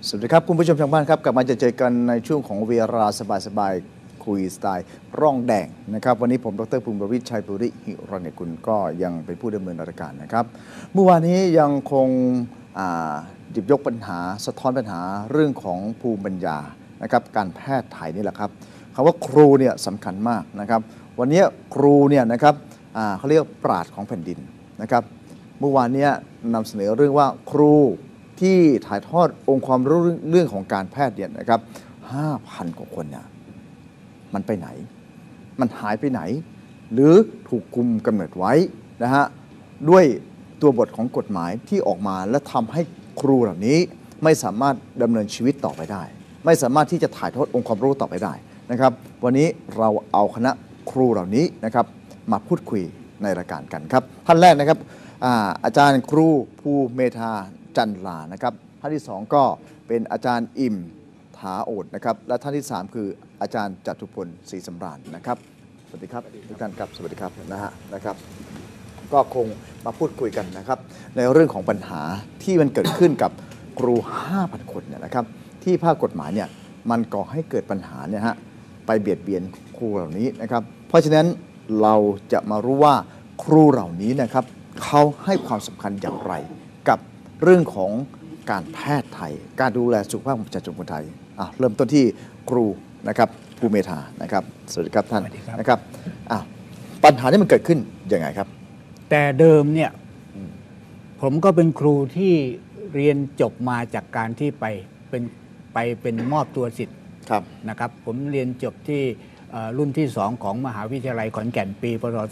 สวัสดีครับคุณผู้ชมทางบ้านครับกลับมาเจอกันในช่วงของเวลาสบายๆคุยสไตล์ร่องแดงนะครับวันนี้ผมดรภูมิประวิตรชัยปุริหิรัญกุลก็ยังเป็นผู้ดำเนินรายการนะครับเมื่อวานนี้ยังคงหยิบยกปัญหาสะท้อนปัญหาเรื่องของภูมิปัญญานะครับการแพทย์ไทยนี่แหละครับคำว่าครูเนี่ยสำคัญมากนะครับวันนี้ครูเนี่ยนะครับเขาเรียกปราชญ์ของแผ่นดินนะครับเมื่อวานนี้นำเสนอเรื่องว่าครูที่ถ่ายทอดองค์ความรู้เรื่องของการแพทย์เนี่ยนะครับ 5,000 กว่าคนเนี่ยมันไปไหนมันหายไปไหนหรือถูกคุมกำเนิดไว้นะฮะด้วยตัวบทของกฎหมายที่ออกมาและทำให้ครูเหล่านี้ไม่สามารถดำเนินชีวิตต่อไปได้ไม่สามารถที่จะถ่ายทอดองค์ความรู้ต่อไปได้นะครับวันนี้เราเอาคณะครูเหล่านี้นะครับมาพูดคุยในรายการกันครับท่านแรกนะครับอาจารย์ครูภูเมธาจันลานะครับท่านที่2ก็เป็นอาจารย์อิ่มถาโอดนะครับและท่านที่3คืออาจารย์จตุพลศรีสำราญนะครับสวัสดีครับทุกท่านครับสวัสดีครับนะครับก็คงมาพูดคุยกันนะครับในเรื่องของปัญหาที่มันเกิดขึ้นกับครู 5,000 คนเนี่ยนะครับที่ภาคกฎหมายเนี่ยมันก่อให้เกิดปัญหาเนี่ยฮะไปเบียดเบียนครูเหล่านี้นะครับเพราะฉะนั้นเราจะมารู้ว่าครูเหล่านี้นะครับเขาให้ความสำคัญอย่างไรกับเรื่องของการแพทย์ไทยการดูแลสุขภาพของประชาชนคนไทยเริ่มต้นที่ครูนะครับภูเมธานะครับสวัสดีครับท่านนะครับปัญหาที่มันเกิดขึ้นยังไงครับแต่เดิมเนี่ยผมก็เป็นครูที่เรียนจบมาจากการที่ไปเป็นมอบตัวสิทธิ์นะครับผมเรียนจบที่รุ่นที่2ของมหาวิทยาลัยขอนแก่นปีพศ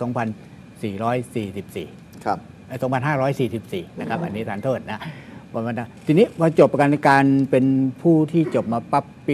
2444 ครับ2544 นะครับอันนี้ทานโทษนะประมาณนั้นทีนี้พอจบการเป็นผู้ที่จบมาปั๊บปี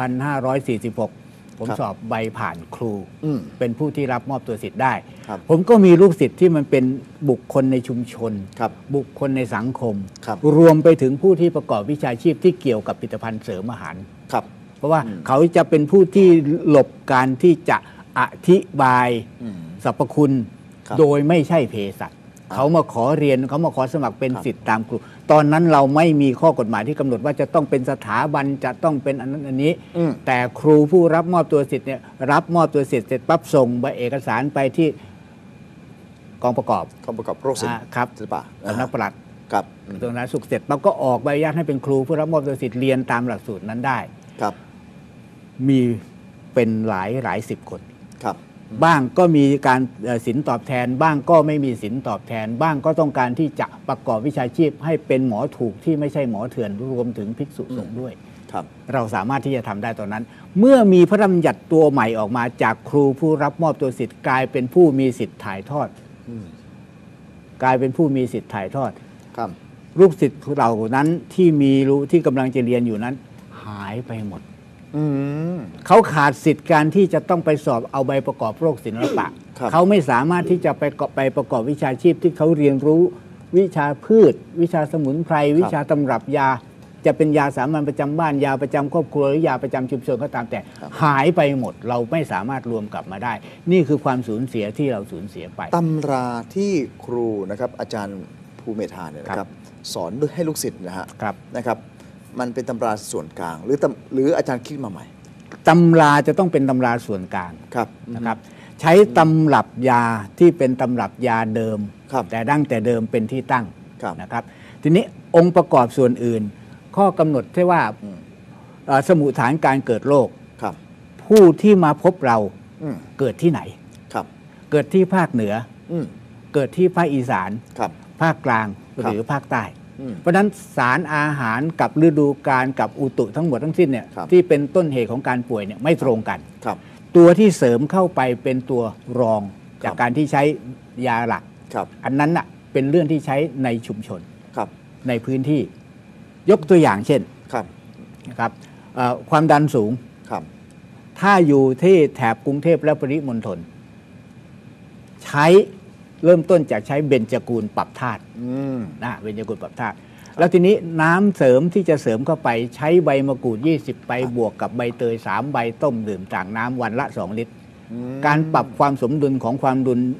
2546 ผมสอบใบผ่านครูเป็นผู้ที่รับมอบตัวสิทธิ์ได้ผมก็มีลูกศิษย์ที่มันเป็นบุคคลในชุมชนบุคคลในสังคมรวมไปถึงผู้ที่ประกอบวิชาชีพที่เกี่ยวกับผลิตภัณฑ์เสริมอาหารเพราะว่าเขาจะเป็นผู้ที่หลบการที่จะอธิบายสรรพคุณโดยไม่ใช่เภสัชเขามาขอเรียนเขามาขอสมัครเป็นศิษย์ตามครูตอนนั้นเราไม่มีข้อกฎหมายที่กำหนดว่าจะต้องเป็นสถาบันจะต้องเป็นอันนั้นอันนี้แต่ครูผู้รับมอบตัวสิทธิ์เนี่ยรับมอบตัวสิทธิ์เสร็จปั๊บส่งใบเอกสารไปที่กองประกอบโรคศิลป์ครับสำนักปลัดครับตรงนั้นสุขเสร็จปั๊บก็ออกใบอนุญาตให้เป็นครูผู้รับมอบตัวสิทธิ์เรียนตามหลักสูตรนั้นได้ครับมีเป็นหลายสิบคนครับบ้างก็มีการสินตอบแทนบ้างก็ไม่มีสินตอบแทนบ้างก็ต้องการที่จะประกอบวิชาชีพให้เป็นหมอถูกที่ไม่ใช่หมอเถื่อนรวมถึงภิกษุสงฆ์ด้วยเราสามารถที่จะทำได้ตอนนั้นเมื่อมีพระราชบัญญัติตัวใหม่ออกมาจากครูผู้รับมอบตัวสิทธิ์กลายเป็นผู้มีสิทธิ์ถ่ายทอดกลายเป็นผู้มีสิทธิ์ถ่ายทอดลูกศิษย์เหล่านั้นที่มีรู้ที่กำลังจะเรียนอยู่นั้นหายไปหมดเขาขาดสิทธิ์การที่จะต้องไปสอบเอาใบประกอบโรคศิลปะเขาไม่สามารถที่จะไปประกอบวิชาชีพที่เขาเรียนรู้วิชาพืชวิชาสมุนไพรวิชาตำรับยาจะเป็นยาสามัญประจำบ้านยาประจำครอบครัวหรือยาประจำชุมชนก็ตามแต่หายไปหมดเราไม่สามารถรวมกลับมาได้นี่คือความสูญเสียที่เราสูญเสียไปตำราที่ครูนะครับอาจารย์ภูเมธาเนี่ยนะครับสอนให้ลูกศิษย์นะครับมันเป็นตำราส่วนกลางหรืออาจารย์คิดมาใหม่ตำราจะต้องเป็นตำราส่วนกลางนะครับใช้ตำรับยาที่เป็นตำรับยาเดิมแต่ดั้งแต่เดิมเป็นที่ตั้งนะครับทีนี้องค์ประกอบส่วนอื่นข้อกำหนดที่ว่าสมุฏฐานการเกิดโรคผู้ที่มาพบเราเกิดที่ไหนเกิดที่ภาคเหนือเกิดที่ภาคอีสานภาคกลางหรือภาคใต้เพราะฉะนั้นสารอาหารกับฤดูกาลกับอุตุทั้งหมดทั้งสิ้นเนี่ยที่เป็นต้นเหตุของการป่วยเนี่ยไม่ตรงกันตัวที่เสริมเข้าไปเป็นตัวรองจากการที่ใช้ยาหลักอันนั้นน่ะเป็นเรื่องที่ใช้ในชุมชนในพื้นที่ยกตัวอย่างเช่นนะครับความดันสูงถ้าอยู่ที่แถบกรุงเทพและปริมณฑลใช้เริ่มต้นจากใช้เบญจกูลปรับธาตุเบญจกูลปรับธาตุแล้วทีนี้น้ำเสริมที่จะเสริมเข้าไปใช้ใบมะกรูด20ใบบวกกับใบเตย3ใบต้มดื่มจากน้ำวันละ2 ลิตรการปรับความสมดุลของความดัน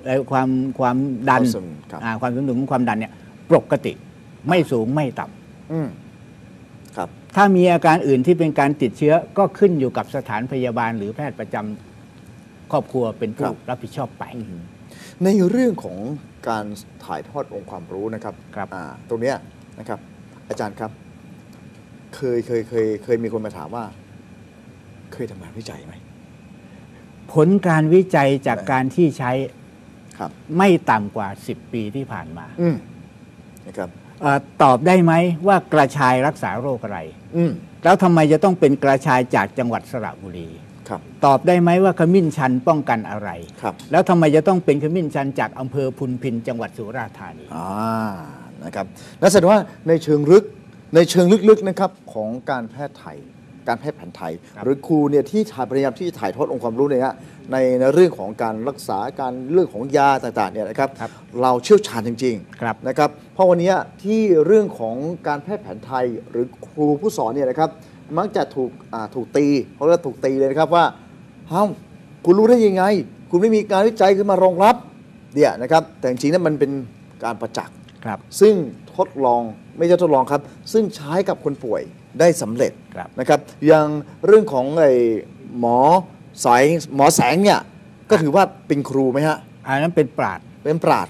ความสมดุลของความดันเนี่ยปกติไม่สูงไม่ต่ครับถ้ามีอาการอื่นที่เป็นการติดเชื้อก็ขึ้นอยู่กับสถานพยาบาลหรือแพทย์ประจำครอบครัวเป็นผู้รับผิดชอบไปในเรื่องของการถ่ายทอดองค์ความรู้นะครับตรงเนี้ยนะครับอาจารย์ครับเคยมีคนมาถามว่าเคยทำงานวิจัยไหมผลการวิจัยจากการที่ใช้ไม่ต่ำกว่า10 ปีที่ผ่านมานะครับตอบได้ไหมว่ากระชายรักษาโรคอะไรแล้วทำไมจะต้องเป็นกระชายจากจังหวัดสระบุรีตอบได้ไหมว่าขมิ้นชันป้องกันอะไรแล้วทำไมจะต้องเป็นขมิ้นชันจากอำเภอพุนพินจังหวัดสุราษฎร์ธานีนะครับนั่นแสดงว่าในเชิงลึกๆนะครับของการแพทย์ไทยการแพทย์แผนไทยหรือครูเนี่ยที่พยายามที่จะถ่ายทอดองค์ความรู้เนี่ยในเรื่องของการรักษาการเรื่องของยาต่างๆเนี่ยนะครับเราเชี่ยวชาญจริงๆนะครับเพราะวันนี้ที่เรื่องของการแพทย์แผนไทยหรือครูผู้สอนเนี่ยนะครับมักจะถูกตีเพราะว่าถูกตีเลยนะครับว่าเฮ้าคุณรู้ได้ยังไงคุณไม่มีการวิจัยขึ้นมารองรับเนี่ยนะครับแต่จริงๆนั้นมันเป็นการประจักษ์ซึ่งทดลองไม่ใช่ทดลองครับซึ่งใช้กับคนป่วยได้สำเร็จนะครับอย่างเรื่องของหมอแสงเนี่ยก็ถือว่าเป็นครูไหมฮะอันนั้นเป็นปราชญ์เป็นผู้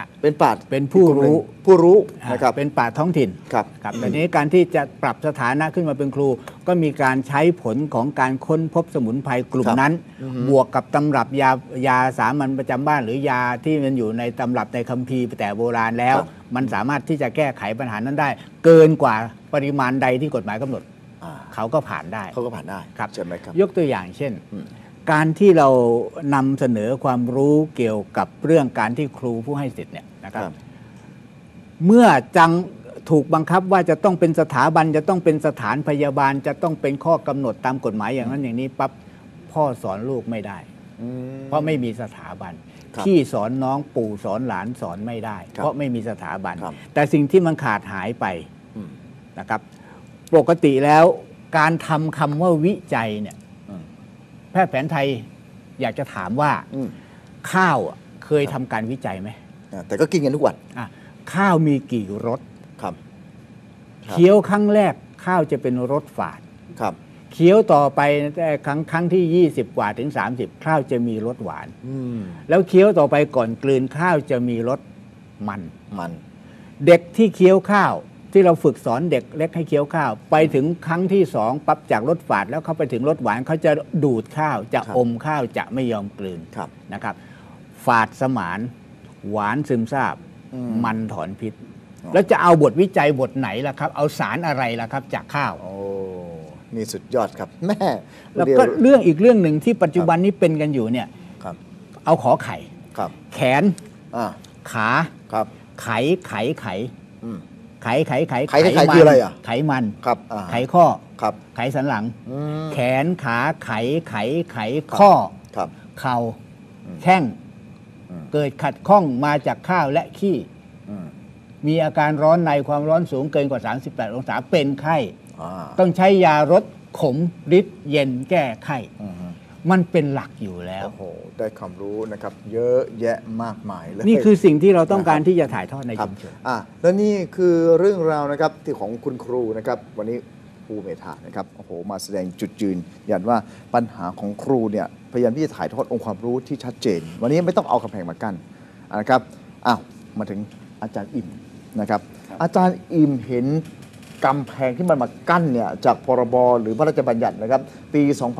รู้นะครับเป็นปราชญ์ท้องถิ่นครับแต่นี้การที่จะปรับสถานะขึ้นมาเป็นครูก็มีการใช้ผลของการค้นพบสมุนไพรกลุ่มนั้นบวกกับตำรับยาสามัญประจำบ้านหรือยาที่มันอยู่ในตำรับในคัมภีร์แต่โบราณแล้วมันสามารถที่จะแก้ไขปัญหานั้นได้เกินกว่าปริมาณใดที่กฎหมายกำหนดเขาก็ผ่านได้ใช่ไหมครับยกตัวอย่างเช่นการที่เรานำเสนอความรู้เกี่ยวกับเรื่องการที่ครูผู้ให้สิทธิ์เนี่ยนะครับเมื่อถูกบังคับว่าจะต้องเป็นสถาบันจะต้องเป็นสถานพยาบาลจะต้องเป็นข้อกำหนดตามกฎหมายอย่างนั้นอย่างนี้ปั๊บพ่อสอนลูกไม่ได้เพราะไม่มีสถาบันพี่สอนน้องปู่สอนหลานสอนไม่ได้เพราะไม่มีสถาบันแต่สิ่งที่มันขาดหายไปนะครับปกติแล้วการทำคำว่าวิจัยเนี่ยแพทย์แผนไทยอยากจะถามว่าข้าวเคยทำการวิจัยไหมแต่ก็กินกันทุกวันข้าวมีกี่รสเคี้ยวครั้งแรกข้าวจะเป็นรสฝาดเคี้ยวต่อไปครั้งที่20 กว่าถึง30ข้าวจะมีรสหวานแล้วเคี้ยวต่อไปก่อนกลืนข้าวจะมีรสมันเด็กที่เคี้ยวข้าวที่เราฝึกสอนเด็กเล็กให้เคี้ยวข้าวไปถึงครั้งที่2ปั๊บจากรสฝาดแล้วเขาไปถึงรสหวานเขาจะดูดข้าวจะอมข้าวจะไม่ยอมกลืนนะครับฝาดสมานหวานซึมซาบมันถอนพิษแล้วจะเอาบทวิจัยบทไหนล่ะครับเอาสารอะไรล่ะครับจากข้าวนี่สุดยอดครับแม่แล้วก็เรื่องอีกเรื่องหนึ่งที่ปัจจุบันนี้เป็นกันอยู่เนี่ยเอาขอไข่แขนขาไขไขคืออะไรอ่ะไขมันไขข้อไขสันหลังแขนขาไขข้อเข่าแข้งเกิดขัดข้องมาจากข้าวและขี้มีอาการร้อนในความร้อนสูงเกินกว่า38 องศาเป็นไข้ต้องใช้ยาลดขมฤทธิ์เย็นแก้ไข้มันเป็นหลักอยู่แล้วโอ้โหได้ความรู้นะครับเยอะแยะมากมายเลยนี่คือสิ่งที่เราต้องการที่จะถ่ายทอดในชุมชนและนี่คือเรื่องราวนะครับที่ของคุณครูนะครับวันนี้ครูเมธานะครับโอ้โหมาแสดงจุดยืนยันว่าปัญหาของครูเนี่ยพยายามที่จะถ่ายทอดองค์ความรู้ที่ชัดเจนวันนี้ไม่ต้องเอากำแพงมากั้นนะครับมาถึงอาจารย์อิ่มนะครับอาจารย์อิ่มเห็นกำแพงที่มันมากั้นเนี่ยจากพรบหรือพระราชบัญญัตินะครับปี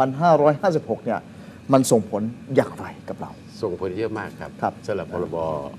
2556 เนี่ยมันส่งผลอย่างไรกับเราส่งผลเยอะมากครับสำหรับพรบ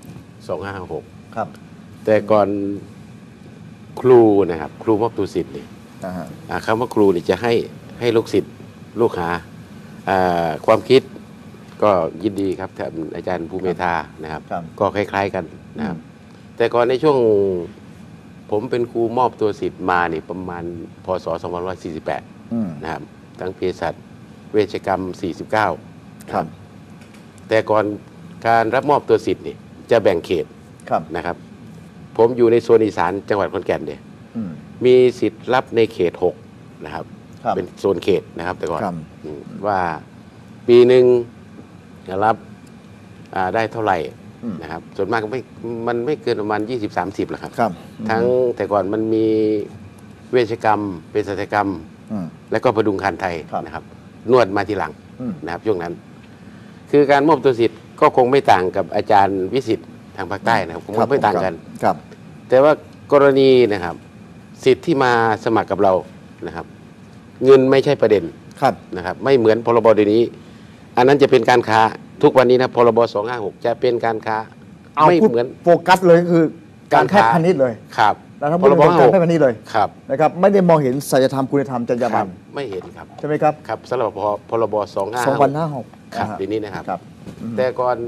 2556 ครับแต่ก่อนครูนะครับครูมอบตัวสิทธิ์นี่คำว่าครูนี่จะให้ลูกศิษย์ลูกหาความคิดก็ยินดีครับท่านอาจารย์ภูเมธานะครับก็คล้ายๆกันนะครับแต่ก่อนในช่วงผมเป็นครูมอบตัวสิทธิ์มานี่ประมาณพศ 2548 นะครับทั้งเภสัชเวชกรรม 49 ครับแต่ก่อนการรับมอบตัวสิทธิ์นี่จะแบ่งเขตนะครับผมอยู่ในโซนอีสานจังหวัดขอนแก่นเนี่ยมีสิทธิ์รับในเขต 6 นะครับเป็นโซนเขตนะครับแต่ก่อนว่าปีหนึ่งจะรับได้เท่าไหร่นะครับส่วนมากมันไม่เกินประมาณ 20-30 หรอกครับทั้งแต่ก่อนมันมีเวชกรรมเภสัชกรรมและก็ประดุงครรภ์ไทยนะครับนวดมาทีหลังนะครับช่วงนั้น คือการมอบตัวสิทธิ์ก็คงไม่ต่างกับอาจารย์วิสิทธิ์ทางภาคใต้นะครับคงไม่ต่างกันครับแต่ว่ากรณีนะครับสิทธิ์ที่มาสมัครกับเรานะครับเงินไม่ใช่ประเด็นนะครับไม่เหมือนพรบเดี๋ยวนี้อันนั้นจะเป็นการค้าทุกวันนี้นะพรบ256จะเป็นการค้าไม่เหมือนโฟกัสเลยก็คือการแพทย์พาณิชย์เลยครับแล้วทั้งหมดเป็นการแพทย์พาณิชย์เลยครับนะครับไม่ได้มองเห็นศีลธรรมคุณธรรมจรรยาบรรณไม่เห็นครับใช่ไหมครับครับสำหรับพรบ 2556 ครับทีนี้นะครับแต่ก่อน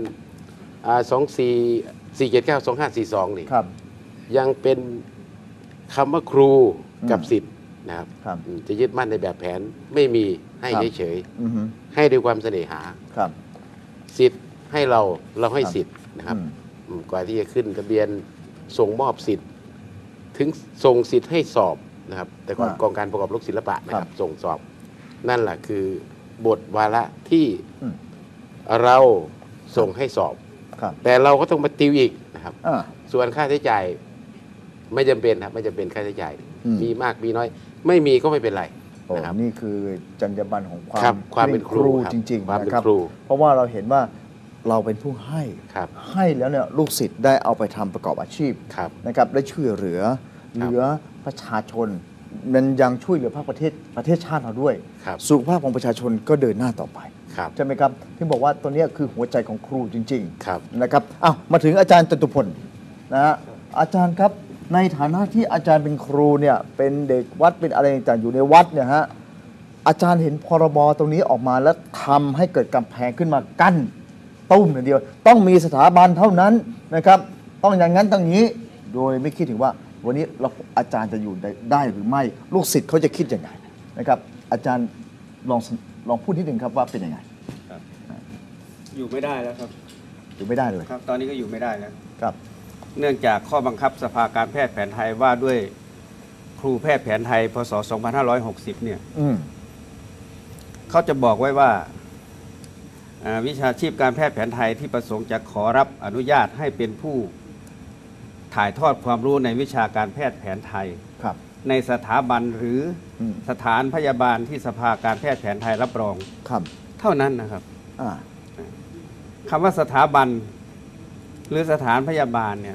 24479252นี่ยังเป็นคำว่าครูกับศิษย์นะครับจะยึดมั่นในแบบแผนไม่มีให้เฉยๆให้ด้วยความเสน่หาศิษย์ให้เราให้ศิษย์นะครับกว่าที่จะขึ้นทะเบียนส่งมอบศิษย์ถึงส่งศิษย์ให้สอบนะครับแต่ก่อนกองการประกอบโลกศิลปะนะครับส่งสอบนั่นแหละคือบทวาระที่เราส่งให้สอบแต่เราก็ต้องมาติวอีกนะครับส่วนค่าใช้จ่ายไม่จำเป็นครับไม่จำเป็นค่าใช้จ่ายมีมากมีน้อยไม่มีก็ไม่เป็นไรนะครับนี่คือจรรยาบรรณของความเป็นครูจริงๆนะครับเพราะว่าเราเห็นว่าเราเป็นผู้ให้แล้วเนี่ยลูกศิษย์ได้เอาไปทำประกอบอาชีพนะครับได้ช่วยเหลือประชาชนมันยังช่วยเหลือภาคประเทศชาติเราด้วยสุขภาพของประชาชนก็เดินหน้าต่อไปใช่ไหมครับที่บอกว่าตัวนี้คือหัวใจของครูจริงๆนะครับมาถึงอาจารย์จตุพลนะฮะอาจารย์ครับในฐานะที่อาจารย์เป็นครูเนี่ยเป็นเด็กวัดเป็นอะไรต่างๆอยู่ในวัดเนี่ยฮะอาจารย์เห็นพรบตรงนี้ออกมาแล้วทำให้เกิดกำแพงขึ้นมากั้นตุ้มอย่างเดียวต้องมีสถาบันเท่านั้นนะครับต้องอย่างนั้นต้องนี้โดยไม่คิดถึงว่าวันนี้อาจารย์จะอยู่ได้หรือไม่ลูกศิษย์เขาจะคิดยังไงนะครับอาจารย์ลองพูดนิดหนึ่งครับว่าเป็นยังไงอยู่ไม่ได้แล้วครับอยู่ไม่ได้เลยครับตอนนี้ก็อยู่ไม่ได้แล้วครับเนื่องจากข้อบังคับสภาการแพทย์แผนไทยว่าด้วยครูแพทย์แผนไทยพศ2560เนี่ยเขาจะบอกไว้ว่าวิชาชีพการแพทย์แผนไทยที่ประสงค์จะขอรับอนุญาตให้เป็นผู้ถ่ายทอดความรู้ในวิชาการแพทย์แผนไทยในสถาบันหรือสถานพยาบาลที่สภาการแพทย์แผนไทยรับรองเท่านั้นนะครับคำว่าสถาบันหรือสถานพยาบาลเนี่ย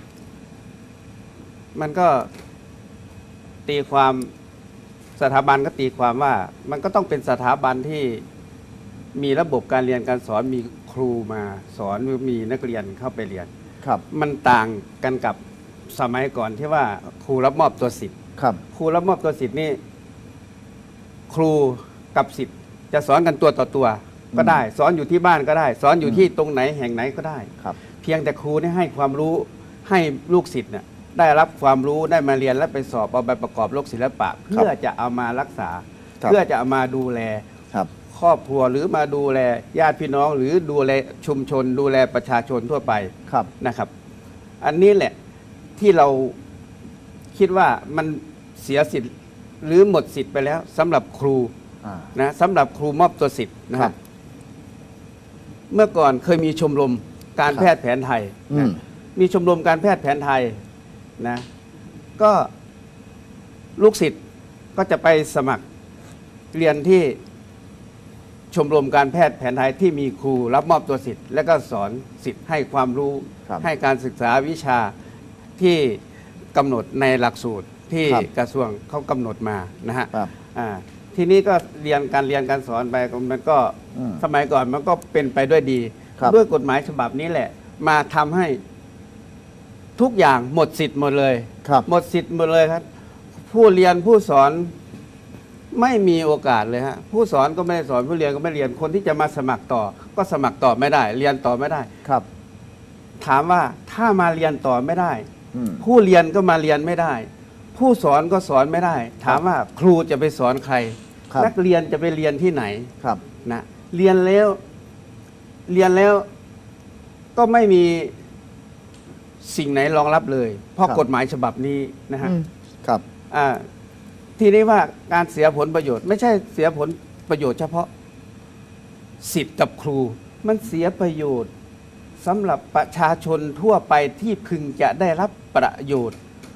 มันก็ตีความสถาบันก็ตีความว่ามันก็ต้องเป็นสถาบันที่มีระบบการเรียนการสอนมีครูมาสอนหรือมีนักเรียนเข้าไปเรียนมันต่างกันกับสมัยก่อนที่ว่าครูรับมอบตัวศิษย์ครูรับมอบตัวศิษย์นี่ครูกับศิษย์จะสอนกันตัวต่อตัวก็ได้สอนอยู่ที่บ้านก็ได้สอนอยู่ที่ตรงไหนแห่งไหนก็ได้เพียงแต่ครูนี่ให้ความรู้ให้ลูกศิษย์เนี่ยได้รับความรู้ได้มาเรียนและไปสอบเอาใบประกอบโลกศิลปะเพื่อจะเอามารักษาเพื่อจะเอามาดูแลครอบครัวหรือมาดูแลญาติพี่น้องหรือดูแลชุมชนดูแลประชาชนทั่วไปนะครับอันนี้แหละที่เราคิดว่ามันเสียสิทธิ์หรือหมดสิทธิ์ไปแล้วสำหรับครูนะสำหรับครูมอบตัวสิทธิ์นะครับเมื่อก่อนเคยมีชมรมการแพทย์แผนไทยนะมีชมรมการแพทย์แผนไทยนะก็ลูกศิษย์ก็จะไปสมัครเรียนที่ชมรมการแพทย์แผนไทยที่มีครูรับมอบตัวศิษย์และก็สอนศิษย์ให้ความรู้ให้การศึกษาวิชาที่กำหนดในหลักสูตรที่กระทรวงเขากำหนดมานะฮะทีนี้ก็เรียนการสอนไปมันก็สมัยก่อนมันก็เป็นไปด้วยดีด้วยกฎหมายฉบับนี้แหละมาทำให้ทุกอย่างหมดสิทธิ์หมดเลยหมดสิทธิ์หมดเลยครับผู้เรียนผู้สอนไม่มีโอกาสเลยฮะผู้สอนก็ไม่ได้สอนผู้เรียนก็ไม่เรียนคนที่จะมาสมัครต่อก็สมัครต่อไม่ได้เรียนต่อไม่ได้ครับถามว่าถ้ามาเรียนต่อไม่ได้ผู้เรียนก็มาเรียนไม่ได้ผู้สอนก็สอนไม่ได้ถามว่าครูจะไปสอนใครนักเรียนจะไปเรียนที่ไหนนะเรียนแล้วก็ไม่มีสิ่งไหนรองรับเลยเพราะกฎหมายฉบับนี้นะฮะครับทีนี้ว่าการเสียผลประโยชน์ไม่ใช่เสียผลประโยชน์เฉพาะศิษย์กับครูมันเสียประโยชน์สำหรับประชาชนทั่วไปที่พึงจะได้รับประโยชน์ข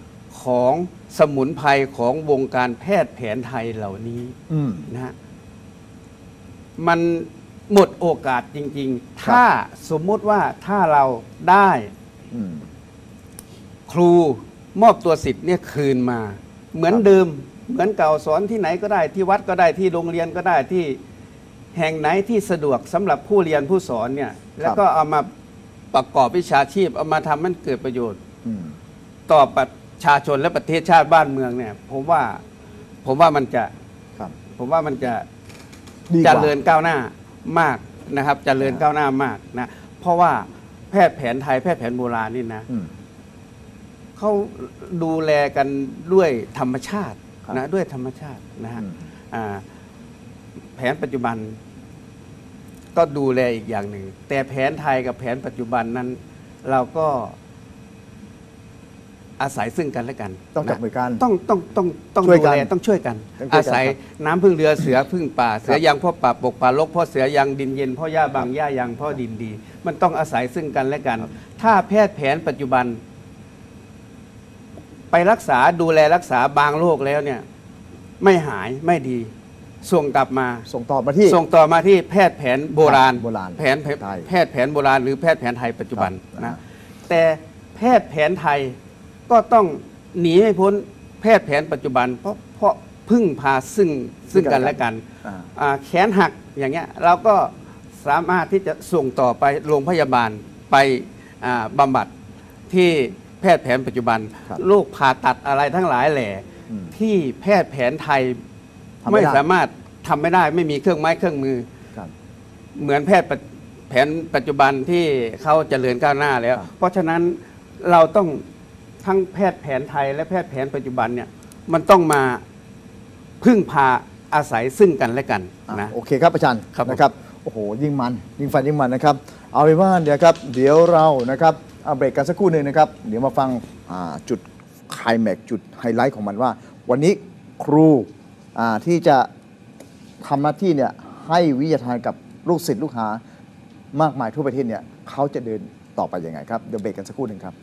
ของสมุนไพรของวงการแพทย์แผนไทยเหล่านี้นะฮะมันหมดโอกาสจริงๆถ้าสมมติว่าถ้าเราได้ครูมอบตัวสิทธิ์เนี่ยคืนมาเหมือนเดิมเหมือนเก่าสอนที่ไหนก็ได้ที่วัดก็ได้ที่โรงเรียนก็ได้ที่แห่งไหนที่สะดวกสำหรับผู้เรียนผู้สอนเนี่ยแล้วก็เอามาประกอบวิชาชีพเอามาทำให้เกิดประโยชน์ต่อประชาชนและประเทศชาติบ้านเมืองเนี่ยผมว่ามันจะเจริญก้าวหน้ามากนะครับเจริญก้าวหน้ามากนะเพราะว่าแพทย์แผนไทยแพทย์แผนโบราณนี่นะเขาดูแลกันด้วยธรรมชาตินะด้วยธรรมชาตินะฮะแผนปัจจุบันก็ดูแลอีกอย่างหนึ่งแต่แผนไทยกับแผนปัจจุบันนั้นเราก็อาศัยซึ่งกันและกันต้องจับมือกันต้องดูแลต้องช่วยกันอาศัยน้ำพึ่งเรือเสือพึ่งป่าเสือยังพ่อป่าปกป่าลกพ่อเสือยังดินเย็นพ่อย่าบางย่ายังพ่อดินดีมันต้องอาศัยซึ่งกันและกันถ้าแพทย์แผนปัจจุบันไปรักษาดูแลรักษาบางโรคแล้วเนี่ยไม่หายไม่ดีส่งกลับมาส่งต่อมาที่แพทย์แผนโบราณแพทย์แผนโบราณหรือแพทย์แผนไทยปัจจุบันนะแต่แพทย์แผนไทยก็ต้องหนีไม่พ้นแพทย์แผนปัจจุบันเพราะพึ่งพาซึ่งกันและกันแขนหักอย่างเงี้ยเราก็สามารถที่จะส่งต่อไปโรงพยาบาลไปบำบัดที่แพทย์แผนปัจจุบันโรคผ่าตัดอะไรทั้งหลายแหล่ที่แพทย์แผนไทยไม่สามารถทำไม่ได้ไม่มีเครื่องไม้เครื่องมือเหมือนแพทย์แผนปัจจุบันที่เขาเจริญก้าวหน้าแล้วเพราะฉะนั้นเราต้องทั้งแพทย์แผนไทยและแพทย์แผนปัจจุบันเนี่ยมันต้องมาพึ่งพาอาศัยซึ่งกันและกันนะโอเคครับอาจารย์นะครับโอ้โหยิ่งมันยิ่งฟันยิ่งมันนะครับเอาเป็นว่าเดี๋ยวเรานะครับเอาเบรกกันสักครู่หนึ่งนะครับเดี๋ยวมาฟังจุดไคลแม็กซ์จุดไฮไลท์ของมันว่าวันนี้ครูที่จะทำหน้าที่เนี่ยให้วิทยาทานกับลูกศิษย์ลูกหามากมายทั่วประเทศเนี่ยเขาจะเดินต่อไปยังไงครับเดี๋ยวเบรกกันสักครู่หนึ่งครับ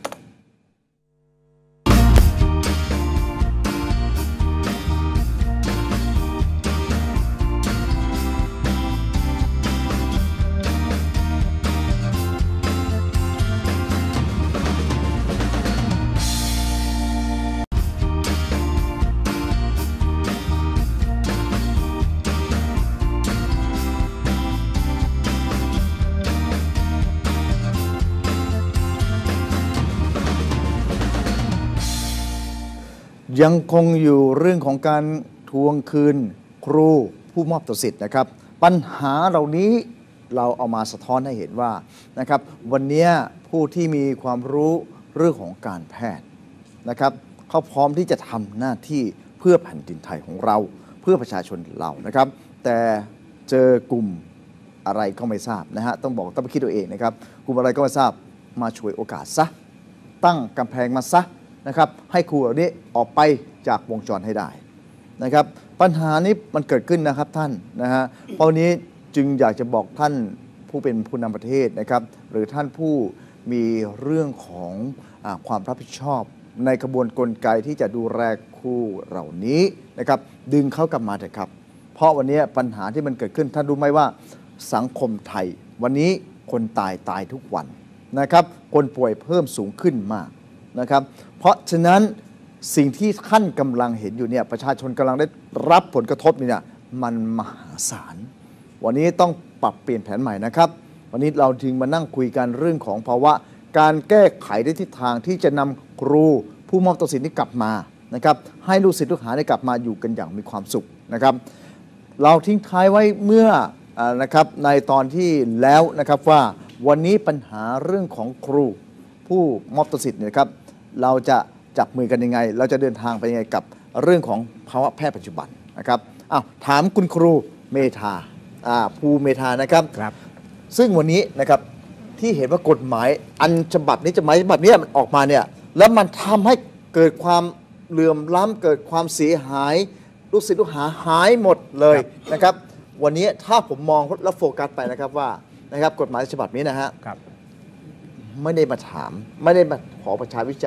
ยังคงอยู่เรื่องของการทวงคืนครูผู้มอบตัวสิทธิ์นะครับปัญหาเหล่านี้เราเอามาสะท้อนให้เห็นว่านะครับวันนี้ผู้ที่มีความรู้เรื่องของการแพทย์นะครับเขาพร้อมที่จะทำหน้าที่เพื่อแผ่นดินไทยของเราเพื่อประชาชนเรานะครับแต่เจอกลุ่มอะไรก็ไม่ทราบนะฮะต้องไปคิดตัวเองนะครับกลุ่มอะไรก็ไม่ทราบมาฉวยโอกาสซะตั้งกำแพงมาซะนะครับให้ครูเหล่านี้ออกไปจากวงจรให้ได้นะครับปัญหานี้มันเกิดขึ้นนะครับท่านนะฮะเพราะนี้จึงอยากจะบอกท่านผู้เป็นผู้นำประเทศนะครับหรือท่านผู้มีเรื่องของความรับผิดชอบในกระบวนกลไกที่จะดูแลครูเหล่านี้นะครับดึงเข้ากลับมาเถอะครับเพราะวันนี้ปัญหาที่มันเกิดขึ้นท่านรู้ไหมว่าสังคมไทยวันนี้คนตายทุกวันนะครับคนป่วยเพิ่มสูงขึ้นมากนะครับเพราะฉะนั้นสิ่งที่ท่านกำลังเห็นอยู่เนี่ยประชาชนกำลังได้รับผลกระทบเนี่ยมันมหาศาลวันนี้ต้องปรับเปลี่ยนแผนใหม่นะครับวันนี้เราจึงมานั่งคุยกันเรื่องของภาวะการแก้ไขในทิศทางที่จะนำครูผู้มอบตัวสิทธิ์นี้กลับมานะครับให้ลูกศิษย์ลูกหาได้กลับมาอยู่กันอย่างมีความสุขนะครับเราทิ้งท้ายไว้เมื่อนะครับในตอนที่แล้วนะครับว่าวันนี้ปัญหาเรื่องของครูผู้มอบตัวสิทธิ์เนี่ยครับเราจะจับมือกันยังไงเราจะเดินทางไปยังไงกับเรื่องของภาวะแพทย์ปัจจุบันนะครับถามคุณครูเมธาภูเมธานะครับซึ่งวันนี้นะครับที่เห็นว่ากฎหมายอันฉบับนี้ฉบับนี้มันออกมาเนี่ยแล้วมันทำให้เกิดความเหลื่อมล้ำเกิดความเสียหายลูกศิษย์ลูกหาหายหมดเลยนะครับวันนี้ถ้าผมมองแล้วโฟกัสไปนะครับว่านะครับกฎหมายฉบับนี้นะฮะไม่ได้มาถามไม่ได้มาขอประชาวิจารณ์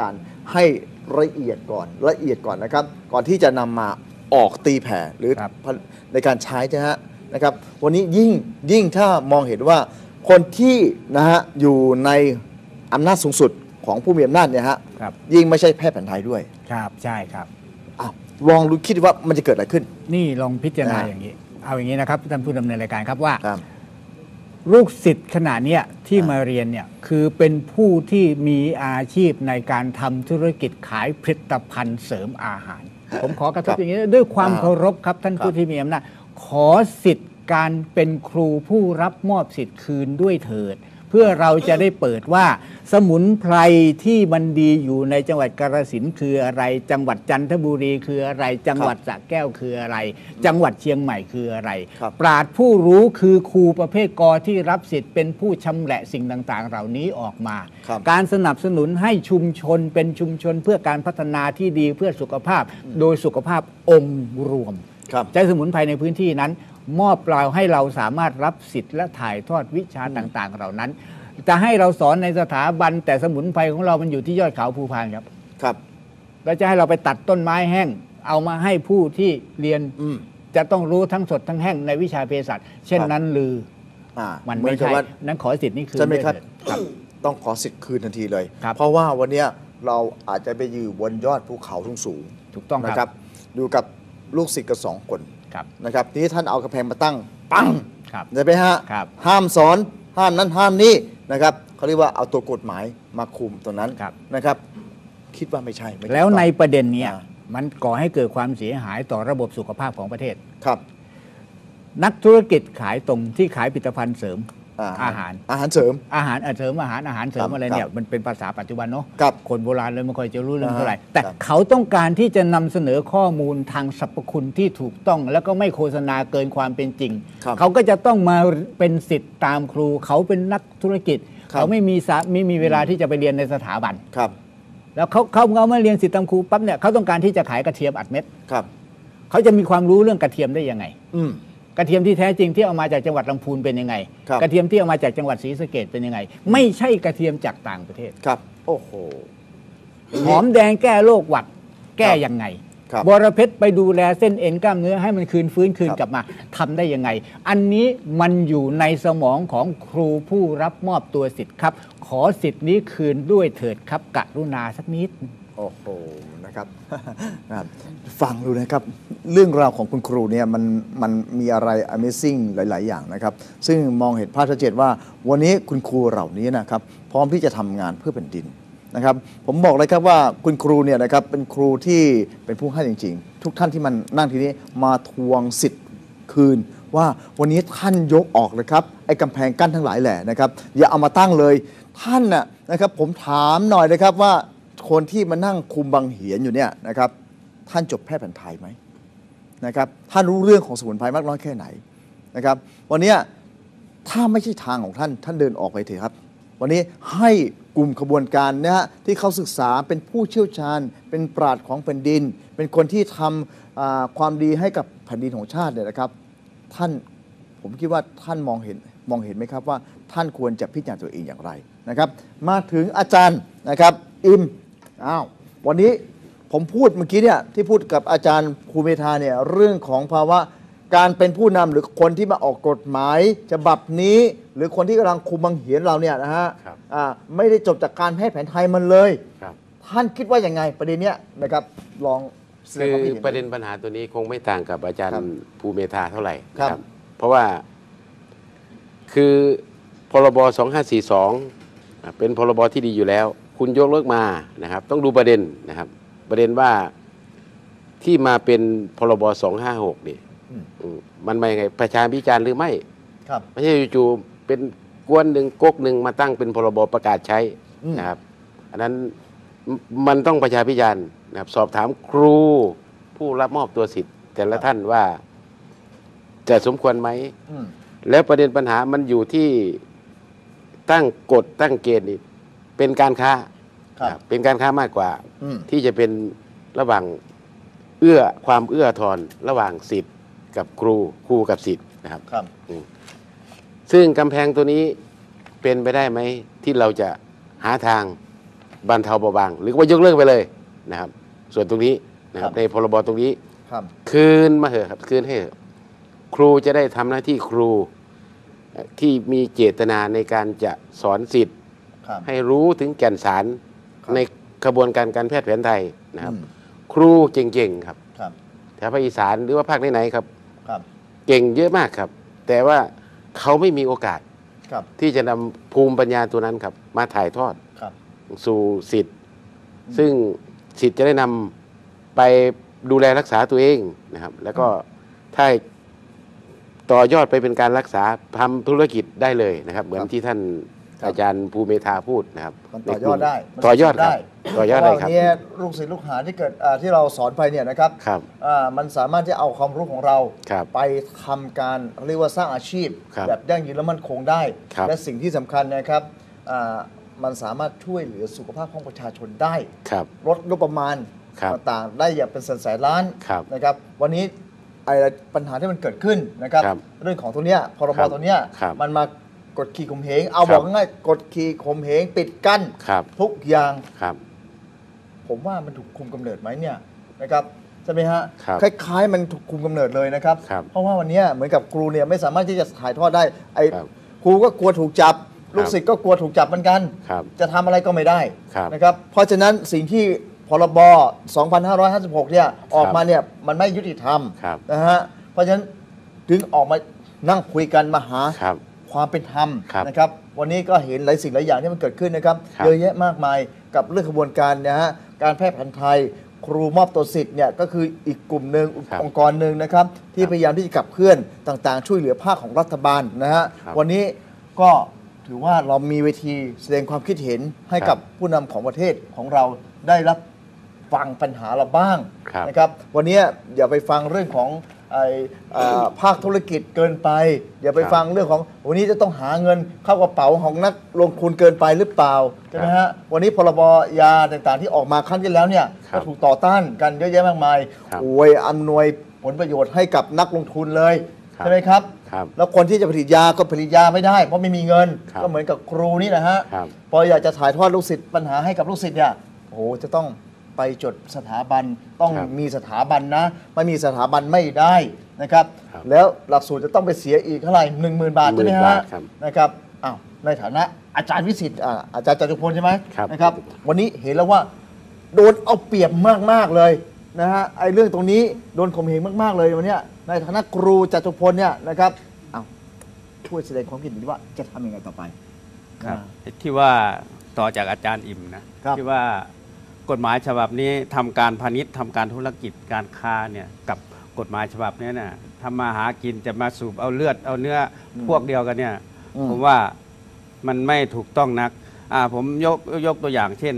ให้ละเอียดก่อนนะครับก่อนที่จะนำมาออกตีแผ่หรือในการใช้นะครับวันนี้ยิ่งถ้ามองเห็นว่าคนที่นะฮะอยู่ในอำนาจสูงสุดของผู้มีอำนาจเนี่ยฮะยิ่งไม่ใช่แพทย์แผนไทยด้วยครับใช่ครับลองดูคิดว่ามันจะเกิดอะไรขึ้นนี่ลองพิจารณาอย่างนี้เอาอย่างนี้นะครับท่านผู้ดำเนินรายการครับว่าลูกศิษย์ขณะนี้ที่มาเรียนเนี่ยคือเป็นผู้ที่มีอาชีพในการทำธุรกิจขายผลิตภัณฑ์เสริมอาหารผมขอกระทบอย่างนี้ด้วยความเคารพครับท่านผู้ที่มีอำนาจขอสิทธิ์การเป็นครูผู้รับมอบสิทธิ์คืนด้วยเถิดเพื่อเราจะได้เปิดว่าสมุนไพรที่มันดีอยู่ในจังหวัดกาฬสินธุ์คืออะไรจังหวัดจันทบุรีคืออะไรจังหวัดสระแก้วคืออะไรจังหวัดเชียงใหม่คืออะไรปราชญ์ผู้รู้คือครูประเภทกที่รับสิทธิ์เป็นผู้ชำแหละสิ่งต่างๆเหล่านี้ออกมาการสนับสนุนให้ชุมชนเป็นชุมชนเพื่อการพัฒนาที่ดีเพื่อสุขภาพโดยสุขภาพองค์รวมใช้สมุนไพรในพื้นที่นั้นมอบเราให้เราสามารถรับสิทธิ์และถ่ายทอดวิชาต่างๆเหล่านั้นจะให้เราสอนในสถาบันแต่สมุนไพรของเรามันอยู่ที่ยอดเขาภูพานครับแล้วจะให้เราไปตัดต้นไม้แห้งเอามาให้ผู้ที่เรียนจะต้องรู้ทั้งสดทั้งแห้งในวิชาเภสัชเช่นนั้นหรือมันไม่ใช่นั้นขอสิทธิ์นี่คือจะไม่ครับต้องขอสิทธิ์คืนทันทีเลยเพราะว่าวันนี้เราอาจจะไปอยู่บนยอดภูเขาสูงถูกต้องนะครับอยู่กับลูกศิษย์กัน2 คนนะครับทีนี้ท่านเอากระแพงมาตั้งปังได้ไหมฮะห้ามสอนห้ามนั้นห้ามนี้นะครับเขาเรียกว่าเอาตัวกฎหมายมาคุมตรงนั้นนะครับคิดว่าไม่ใช่แล้วในประเด็นนี้มันก่อให้เกิดความเสียหายต่อระบบสุขภาพของประเทศครับนักธุรกิจขายตรงที่ขายผลิตภัณฑ์เสริมอาหารเสริมอาหารเสริมอาหารเสริมอะไรเนี่ยมันเป็นภาษาปัจจุบันเนาะคนโบราณเลยไม่ค่อยจะรู้เรื่องเท่าไหร่แต่เขาต้องการที่จะนำเสนอข้อมูลทางสรรพคุณที่ถูกต้องแล้วก็ไม่โฆษณาเกินความเป็นจริงเขาก็จะต้องมาเป็นศิษย์ตามครูเขาเป็นนักธุรกิจเขาไม่มีเวลาที่จะไปเรียนในสถาบันแล้วเขามาเรียนศิษย์ตามครูปั๊บเนี่ยเขาต้องการที่จะขายกระเทียมอัดเม็ดเขาจะมีความรู้เรื่องกระเทียมได้ยังไงกระเทียมที่แท้จริงที่เอามาจากจังหวัดลำพูนเป็นยังไงกระเทียมที่เอามาจากจังหวัดศรีสะเกษเป็นยังไงไม่ใช่กระเทียมจากต่างประเทศครับโอ้โหหอมแดงแก้โรคหวัดแก้ยังไงบรเพชรไปดูแลเส้นเอ็นกล้ามเนื้อให้มันฟื้นคืนกลับมาทำได้ยังไงอันนี้มันอยู่ในสมองของครูผู้รับมอบตัวสิทธิ์ครับขอสิทธิ์นี้คืนด้วยเถิดครับกรุณาสักนิดโอ้โหนะครับฟังดูนะครับเรื่องราวของคุณครูเนี่ยมันมีอะไร Amazing หลายๆอย่างนะครับซึ่งมองเห็นภาพชัดเจนว่าวันนี้คุณครูเหล่านี้นะครับพร้อมที่จะทำงานเพื่อแผ่นดินนะครับผมบอกเลยครับว่าคุณครูเนี่ยนะครับเป็นครูที่เป็นผู้ให้จริงๆทุกท่านที่มันนั่งที่นี้มาทวงสิทธิ์คืนว่าวันนี้ท่านยกออกเลยครับไอ้กำแพงกั้นทั้งหลายแหละนะครับอย่าเอามาตั้งเลยท่านนะครับผมถามหน่อยนะครับว่าคนที่มานั่งคุมบังเหียนอยู่เนี่ยนะครับท่านจบแพทย์แผนไทยไหมนะครับท่านรู้เรื่องของสมุนไพรมากน้อยแค่ไหนนะครับวันนี้ถ้าไม่ใช่ทางของท่านเดินออกไปเถอะครับวันนี้ให้กลุ่มขบวนการนะฮะที่เขาศึกษาเป็นผู้เชี่ยวชาญเป็นปราชญ์ของแผ่นดินเป็นคนที่ทำความดีให้กับแผ่นดินของชาติเนี่ยนะครับท่านผมคิดว่าท่านมองเห็นไหมครับว่าท่านควรจะพิจารณาตัวเองอย่างไรนะครับมาถึงอาจารย์นะครับวันนี้ผมพูดเมื่อกี้เนี่ยที่พูดกับอาจารย์ภูเมธาเนี่ยเรื่องของภาวะการเป็นผู้นำหรือคนที่มาออกกฎหมายฉบับนี้หรือคนที่กำลังคุมบังเหียนเราเนี่ยนะฮะไม่ได้จบจากการแพทย์แผนไทยมันเลยท่านคิดว่ายังไงประเด็นเนี้ยนะครับลองคือประเด็นปัญหาตัวนี้คงไม่ต่างกับอาจารย์ภูเมธาเท่าไหร่นะครับเพราะว่าคือพรบ 2542เป็นพรบที่ดีอยู่แล้วคุณยกเลิกมานะครับต้องดูประเด็นนะครับประเด็นว่าที่มาเป็นพรบ 256นี่มันมายังไงประชาพิจารณ์หรือไม่ไม่ใช่จู่ๆเป็นกวนหนึ่งก๊กหนึ่งมาตั้งเป็นพรบประกาศใช้นะครับอันนั้นมันต้องประชาพิจารณ์นะครับสอบถามครูผู้รับมอบตัวสิทธิ์แต่ละท่านว่าจะสมควรไหมแล้วประเด็นปัญหามันอยู่ที่ตั้งกฎตั้งเกณฑ์นี่เป็นการค้าเป็นการค้ามากกว่าที่จะเป็นระหว่างความเอื้อทอนระหว่างศิษย์กับครูกับศิษย์นะครับซึ่งกำแพงตัวนี้เป็นไปได้ไหมที่เราจะหาทางบรรเทาเบาบางหรือว่ายกเลิกไปเลยนะครับ ส่วนตรงนี้นะครับในพรบตรงนี้คืนมาเถอะครับคืนให้ครูจะได้ทำหน้าที่ครูที่มีเจตนาในการจะสอนศิษย์ให้รู้ถึงแก่นสารในกระบวนการการแพทย์แผนไทยนะครับครูเก่งๆครับแถวภาคอีสานหรือว่าภาคไหนๆครับเก่งเยอะมากครับแต่ว่าเขาไม่มีโอกาสที่จะนำภูมิปัญญาตัวนั้นครับมาถ่ายทอดสู่ศิษย์ซึ่งศิษย์จะได้นำไปดูแลรักษาตัวเองนะครับแล้วก็ถ้าต่อยอดไปเป็นการรักษาทำธุรกิจได้เลยนะครับเหมือนที่ท่านอาจารย์ภูเมธาพูดนะครับต่อยอดได้ต่อยอดได้ต่อยอดได้ครับเนี่ยลูกศิษย์ลูกหาที่เกิดที่เราสอนไปเนี่ยนะครับมันสามารถที่เอาความรู้ของเราไปทำการเรียกว่าสร้างอาชีพแบบยั่งยืนและมั่นคงได้และสิ่งที่สำคัญนะครับมันสามารถช่วยเหลือสุขภาพของประชาชนได้ลดงบประมาณต่างๆได้อย่างเป็นแสนล้านนะครับวันนี้ไอ้ปัญหาที่มันเกิดขึ้นนะครับเรื่องของตัวเนี้ยพรบตัวเนี้ยมันมากดขี่ข่มเหงเอาบอกง่ายกดขี่ข่มเหงปิดกั้นทุกอย่างผมว่ามันถูกคุมกำเนิดไหมเนี่ยนะครับใช่ไหมฮะคล้ายๆมันถูกคุมกำเนิดเลยนะครับเพราะว่าวันนี้เหมือนกับครูเนี่ยไม่สามารถที่จะถ่ายทอดได้ไอ้ครูก็กลัวถูกจับลูกศิษย์ก็กลัวถูกจับเหมือนกันจะทำอะไรก็ไม่ได้นะครับเพราะฉะนั้นสิ่งที่พรบ 2556 เนี่ยออกมาเนี่ยมันไม่ยุติธรรมนะฮะเพราะฉะนั้นถึงออกมานั่งคุยกันมาหาความเป็นธรรมนะครับวันนี้ก็เห็นหลายสิ่งหลายอย่างที่มันเกิดขึ้นนะครับเยอะแยะมากมายกับเรื่องกระบวนการนะฮะการแพทย์แผนไทยครูมอบตัวสิทธิ์เนี่ยก็คืออีกกลุ่มหนึ่งองค์กรหนึ่งนะครับที่พยายามที่จะขับเคลื่อนต่างๆช่วยเหลือภาคของรัฐบาลนะฮะวันนี้ก็ถือว่าเรามีเวทีแสดงความคิดเห็นให้กับผู้นำของประเทศของเราได้รับฟังปัญหาเราบ้างนะครับวันนี้อย่าไปฟังเรื่องของภาคธุรกิจเกินไปอย่าไปฟังเรื่องของวันนี้จะต้องหาเงินเข้ากระเป๋าของนักลงทุนเกินไปหรือเปล่าใช่ไหมฮะวันนี้พรบยาต่างๆที่ออกมาครั้งที่แล้วเนี่ยก็ถูกต่อต้านกันเยอะแยะมากมายอวยอำนวยผลประโยชน์ให้กับนักลงทุนเลยใช่ไหมครับแล้วคนที่จะผลิตยาก็ผลิตยาไม่ได้เพราะไม่มีเงินก็เหมือนกับครูนี่นะฮะพออยากจะถ่ายทอดลูกศิษย์ปัญหาให้กับลูกศิษย์เนี่ยโอ้โหจะต้องไปจดสถาบันต้องมีสถาบันนะไม่มีสถาบันไม่ได้นะครับแล้วหลักสูตรจะต้องไปเสียอีกเท่าไหร่ 10,000 บาทใช่ไหมฮะนะครับอ้าวในฐานะอาจารย์วิสิทธิ์อาจารย์จตุพลใช่ไหมนะครับวันนี้เห็นแล้วว่าโดนเอาเปรียบมากๆเลยนะฮะไอ้เรื่องตรงนี้โดนข่มเหงมากๆเลยวันนี้ในฐานะครูจตุพลเนี่ยนะครับอ้าวช่วยแสดงความคิดเห็นว่าจะทำยังไงต่อไปครับที่ว่าต่อจากอาจารย์อิ่มนะที่ว่ากฎหมายฉบับนี้ทำการพาณิชย์ทำการธุรกิจการค้าเนี่ยกับกฎหมายฉบับนี้นะทำมาหากินจะมาสูบเอาเลือดเอาเนื้อพวกเดียวกันเนี่ยผมว่ามันไม่ถูกต้องนักผมยกตัวอย่างเช่น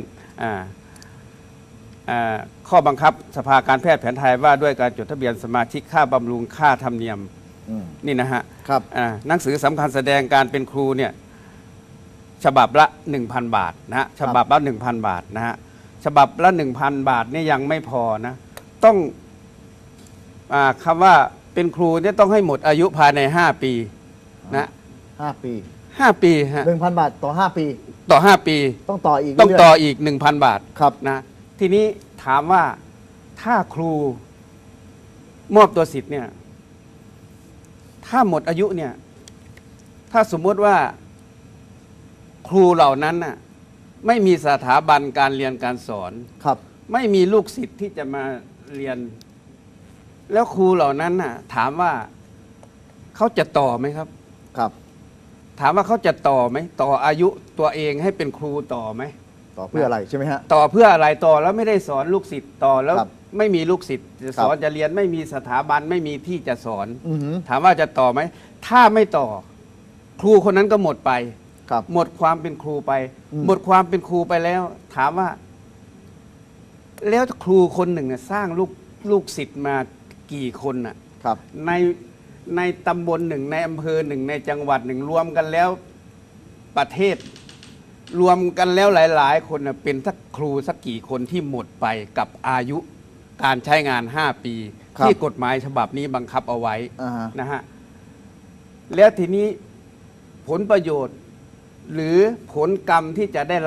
ข้อบังคับสภาการแพทย์แผนไทยว่าด้วยการจดทะเบียนสมาชิกค่าบำรุงค่าธรรมเนียมนี่นะฮะหนังสือสำคัญแสดงการเป็นครูเนี่ยฉบับละ 1,000 บาทนะฮะฉบับละ 1,000 บาทนะฮะฉบับละ 1,000 บาทนี่ยังไม่พอนะต้องคำว่าเป็นครูเนี่ยต้องให้หมดอายุภายใน5 ปีนะ 5 ปี 5 ปีฮะ 1,000 บาทต่อ5 ปีต่อ5 ปีต้องต่ออีก 1,000 บาทครับนะทีนี้ถามว่าถ้าครูมอบตัวสิทธิ์เนี่ยถ้าหมดอายุเนี่ยถ้าสมมติว่าครูเหล่านั้นน่ะไม่มีสถาบันการเรียนการสอนครับไม่มีลูกศิษย์ที่จะมาเรียนแล้วครูเหล่านั้นน่ะถามว่าเขาจะต่อไหมครับครับถามว่าเขาจะต่อไหมต่ออายุตัวเองให้เป็นครูต่อไหมต่อเพื่ออะไรใช่ไหมฮะต่อเพื่ออะไรต่อแล้วไม่ได้สอนลูกศิษย์ต่อแล้วไม่มีลูกศิษย์จะสอนจะเรียนไม่มีสถาบันไม่มีที่จะสอนถามว่าจะต่อไหมถ้าไม่ต่อครูคนนั้นก็หมดไปหมดความเป็นครูไปหมดความเป็นครูไปแล้วถามว่าแล้วครูคนหนึ่งสร้างลูกศิษย์มากี่คนน่ะในตำบลหนึ่งในอำเภอหนึ่งในจังหวัดหนึ่งรวมกันแล้วประเทศรวมกันแล้วหลายๆคนเป็นสักครูสักกี่คนที่หมดไปกับอายุการใช้งาน5 ปีที่กฎหมายฉบับนี้บังคับเอาไว้นะฮะแล้วทีนี้ผลประโยชน์หรือผลกรรมที่จะได้รับ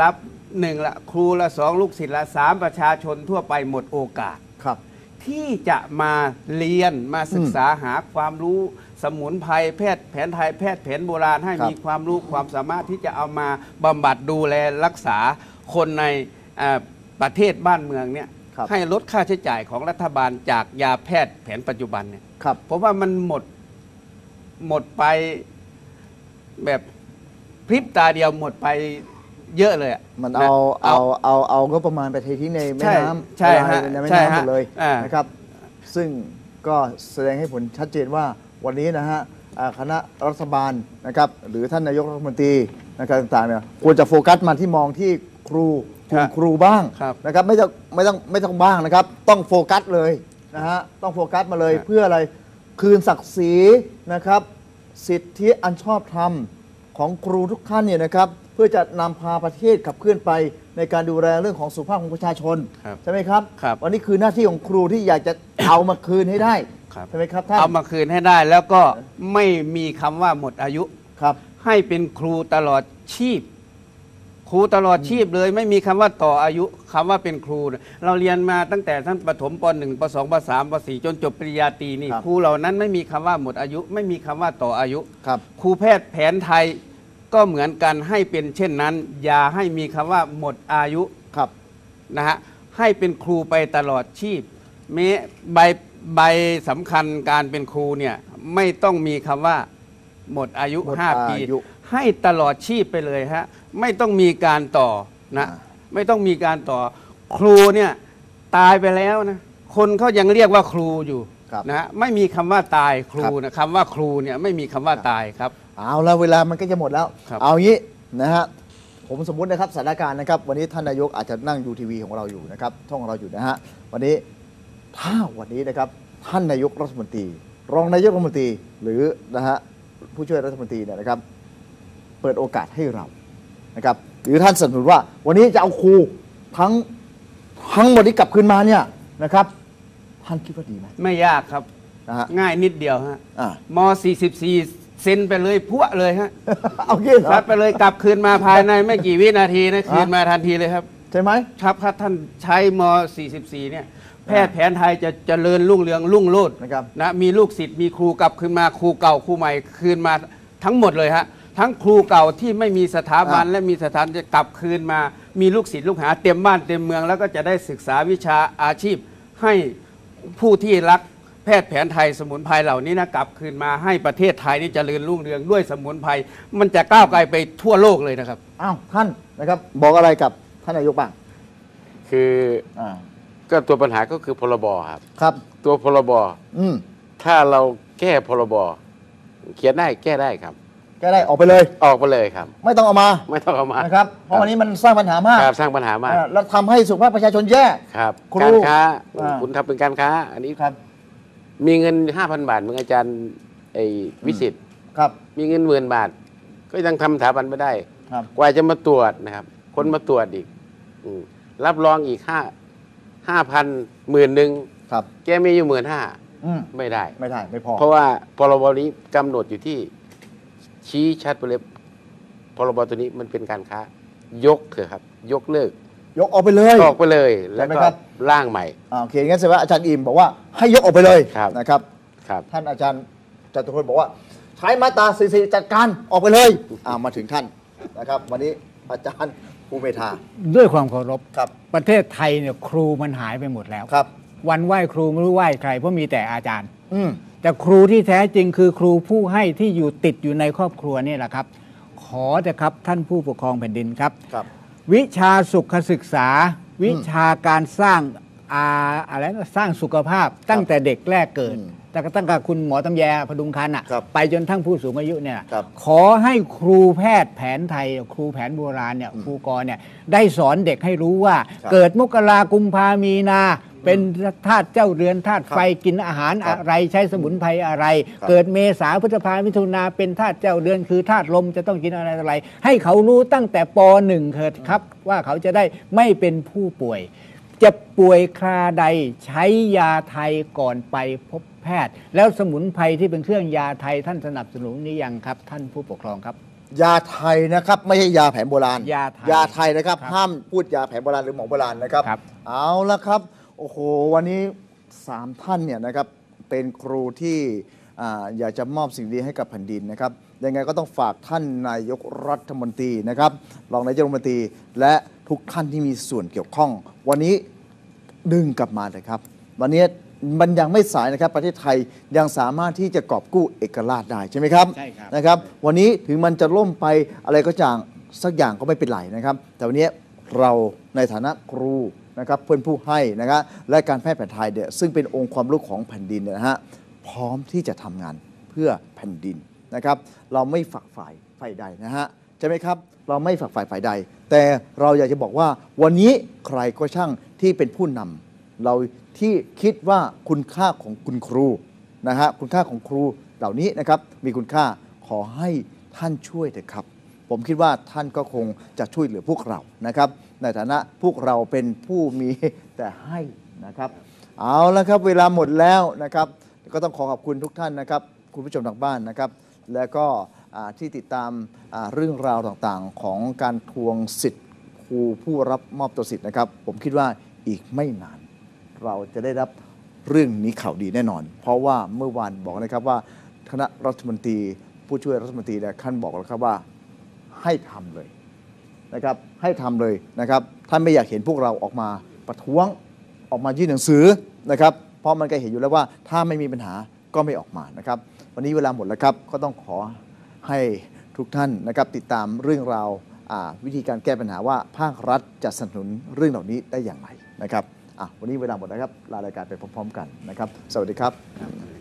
1ละครูละ2ลูกศิษย์ละ3ประชาชนทั่วไปหมดโอกาสครับที่จะมาเรียนมาศึกษาหาความรู้สมุนไพรแพทย์แผนไทยแพทย์แผนโบราณให้มีความรู้ความสามารถที่จะเอามาบำบัดดูแลรักษาคนในประเทศบ้านเมืองเนี่ยให้ลดค่าใช้จ่ายของรัฐบาลจากยาแพทย์แผนปัจจุบันเนี่ยเพราะว่ามันหมดไปแบบพริบตาเดียวหมดไปเยอะเลยมันเอางบประมาณไปเททิ้งในแม่น้ำใช่ฮะในแม่น้ำหมดเลยนะครับซึ่งก็แสดงให้ผลชัดเจนว่าวันนี้นะฮะคณะรัฐบาลนะครับหรือท่านนายกรัฐมนตรีนะครับต่างๆเนี่ยควรจะโฟกัสมาที่มองที่ครูครูบ้างนะครับไม่ต้องบ้างนะครับต้องโฟกัสเลยนะฮะต้องโฟกัสมาเลยเพื่ออะไรคืนศักดิ์ศรีนะครับสิทธิอันชอบธรรมของครูทุกท่านเนี่ยนะครับเพื่อจะนำพาประเทศขับเคลื่อนไปในการดูแลเรื่องของสุขภาพของประชาชนใช่ไหมครับวันนี้คือหน้าที่ของครูที่อยากจะเอามาคืนให้ได้ใช่ไหมครับท่านเอามาคืนให้ได้แล้วก็ไม่มีคำว่าหมดอายุครับให้เป็นครูตลอดชีพครูตลอดชีพเลยไม่มีคำว่าต่ออายุคำว่าเป็นครูเราเรียนมาตั้งแต่ท่านประถมป .1 ป .2 ป .3 ป .4 จนจบปริญญาตรีนี่ครูเหล่านั้นไม่มีคำว่าหมดอายุไม่มีคำว่าต่ออายุครูแพทย์แผนไทยก็เหมือนกันให้เป็นเช่นนั้นอย่าให้มีคำว่าหมดอายุนะฮะให้เป็นครูไปตลอดชีพแม้ใบสำคัญการเป็นครูเนี่ยไม่ต้องมีคำว่าหมดอายุ5 ปีให้ตลอดชีพไปเลยฮะไม่ต้องมีการต่อนะไม่ต้องมีการต่อครูเนี่ยตายไปแล้วนะคนเขายังเรียกว่าครูอยู่นะฮะไม่มีคำว่าตายครูนะคำว่าครูเนี่ยไม่มีคำว่าตายครับเอาแล้วเวลามันก็จะหมดแล้วเอางี้นะฮะผมสมมุตินะครับสถานการณ์นะครับวันนี้ท่านนายกอาจจะนั่งดูทีวีของเราอยู่นะครับช่องเราอยู่นะฮะวันนี้ถ้าวันนี้นะครับท่านนายกรัฐมนตรีรองนายกรัฐมนตรีหรือนะฮะผู้ช่วยรัฐมนตรีเนี่ยนะครับเปิดโอกาสให้เรานะครับหรือท่านสนับสนุนว่าวันนี้จะเอาครูทั้งหมดที่กลับคืนมาเนี่ยนะครับท่านคิดว่าดีไหมไม่ยากครับง่ายนิดเดียวฮะม.44 เซ็นไปเลยพวกเลยฮะเอาเงี้ยซัดไปเลยกลับคืนมาภายในไม่กี่วินาทีนะคืนมาทันทีเลยครับใช่ไหมครับถ้าท่านใช้ม.44 เนี่ยแพทย์แผนไทยจะเจริญรุ่งเรืองรุ่งโรจน์นะมีลูกศิษย์มีครูกลับคืนมาครูเก่าครูใหม่คืนมาทั้งหมดเลยฮะทั้งครูเก่าที่ไม่มีสถาบันและมีสถานจะกลับคืนมามีลูกศิษย์ลูกหาเต็มบ้านเต็มเมืองแล้วก็จะได้ศึกษาวิชาอาชีพให้ผู้ที่รักแพทย์แผนไทยสมุนไพรเหล่านี้นะกลับคืนมาให้ประเทศไทยนี่เจริญรุ่งเรืองด้วยสมุนไพรมันจะก้าวไกลไปทั่วโลกเลยนะครับอ้าวท่านนะครับบอกอะไรกับท่านนายกบ้างคือก็ตัวปัญหาก็คือพรบครับตัวพรบถ้าเราแก้พรบเขียนได้แก้ได้ครับแก้ได้ออกไปเลยครับไม่ต้องเอามานะครับเพราะวันนี้มันสร้างปัญหามากสร้างปัญหามากแล้วทำให้สุขภาพประชาชนแย่ครับการค้าคุณทำเป็นการค้าอันนี้ครับมีเงิน 5,000 บาทมึงอาจารย์วิสิตครับมีเงิน10,000 บาทก็ยังทำสถาบันไม่ได้กว่าจะมาตรวจนะครับคนมาตรวจอีกรับรองอีก5,000 10,000ครับแกมีอยู่15,000ไม่ได้ไม่พอเพราะว่าพรบนี้กำหนดอยู่ที่ชี้ชัดไปเลยพรบตัวนี้มันเป็นการค้ายกเถอะครับยกเลิกยกออกไปเลยแล้วก็ร่างใหม่โอเคงั้นแสดงว่าอาจารย์อิมบอกว่าให้ยกออกไปเลยนะครับท่านอาจารย์จตุพลบอกว่าใช้มาตรา44จัดการออกไปเลยมาถึงท่านนะครับวันนี้อาจารย์ภูเมธาด้วยความเคารพประเทศไทยเนี่ยครูมันหายไปหมดแล้ววันไหว้ครูไม่รู้ไหว้ใครเพราะมีแต่อาจารย์แต่ครูที่แท้จริงคือครูผู้ให้ที่อยู่ติดอยู่ในครอบครัวนี่แหละครับขอเถอะครับท่านผู้ปกครองแผ่นดินครับวิชาสุขศึกษาวิชาการสร้างอะไรสร้างสุขภาพตั้งแต่เด็กแรกเกิดตั้งแต่คุณหมอตำแยพดุงคันไปจนทั้งผู้สูงอายุเนี่ยขอให้ครูแพทย์แผนไทยครูแผนโบราณเนี่ยครูกรเนี่ยได้สอนเด็กให้รู้ว่าเกิดมกรากุมภามีนาเป็นธาตุเจ้าเรือนธาตุไฟกินอาหารอะไรใช้สมุนไพรอะไรเกิดเมษาพฤษภามิถุนาเป็นธาตุเจ้าเรือนคือธาตุลมจะต้องกินอะไรให้เขารู้ตั้งแต่ป .1 เถิดครับว่าเขาจะได้ไม่เป็นผู้ป่วยจะป่วยคราใดใช้ยาไทยก่อนไปพบแพทย์แล้วสมุนไพรที่เป็นเครื่องยาไทยท่านสนับสนุนนี้ยังครับท่านผู้ปกครองครับยาไทยนะครับไม่ใช่ยาแผนโบราณยาไทยนะครับครับห้ามพูดยาแผนโบราณหรือหมอโบราณนะครับครับเอาละครับโอ้โหวันนี้3ท่านเนี่ยนะครับเป็นครูที่อยากจะมอบสิ่งดีให้กับแผ่นดินนะครับยังไงก็ต้องฝากท่านนายกรัฐมนตรีนะครับรองนายกรัฐมนตรีและทุกท่านที่มีส่วนเกี่ยวข้อง วันนี้ดึงกลับมาเลยครับวันนี้มันยังไม่สายนะครับประเทศไทยยังสามารถที่จะกอบกู้เอกราชได้ใช่ไหมครับใช่ครับนะครับวันนี้ถึงมันจะล่มไปอะไรก็จางสักอย่างก็ไม่เป็นไรนะครับแต่วันนี้เราในฐานะครูนะครับเพื่อนผู้ให้นะครับและการแพทย์แผนไทยเนี่ยซึ่งเป็นองค์ความรู้ของแผ่นดินเนี่ยนะฮะพร้อมที่จะทำงานเพื่อแผ่นดินนะครับเราไม่ฝักฝ่ายใดนะฮะใช่ไหมครับเราไม่ฝักฝ่ายใด แต่เราอยากจะบอกว่าวันนี้ใครก็ช่างที่เป็นผู้นำเราที่คิดว่าคุณค่าของคุณครูนะฮะคุณค่าของครูเหล่านี้นะครับมีคุณค่าขอให้ท่านช่วยเถอะครับผมคิดว่าท่านก็คงจะช่วยเหลือพวกเรานะครับในฐานะพวกเราเป็นผู้มีแต่ให้นะครับเอาละครับเวลาหมดแล้วนะครับก็ต้องขอขอบคุณทุกท่านนะครับคุณผู้ชมทางบ้านนะครับแล้วก็ที่ติดตามเรื่องราวต่างๆของการทวงสิทธิ์ครูผู้รับมอบตัวสิทธิ์นะครับผมคิดว่าอีกไม่นานเราจะได้รับเรื่องนี้ข่าวดีแน่นอน เพราะว่าเมื่อวานบอกนะครับว่าคณะรัฐมนตรีผู้ช่วยรัฐมนตรีเนี่ยท่านบอกแล้วครับว่าให้ทำเลยนะครับให้ทำเลยนะครับท่านไม่อยากเห็นพวกเราออกมาประท้วงออกมายื่นหนังสือนะครับเพราะมันก็เห็นอยู่แล้วว่าถ้าไม่มีปัญหาก็ไม่ออกมานะครับวันนี้เวลาหมดแล้วครับก็ต้องขอให้ทุกท่านนะครับติดตามเรื่องราววิธีการแก้ปัญหาว่าภาครัฐจะสนับสนุนเรื่องเหล่านี้ได้อย่างไรนะครับวันนี้เวลาหมดแล้วครับลารายการไปพร้อมๆกันนะครับสวัสดีครับ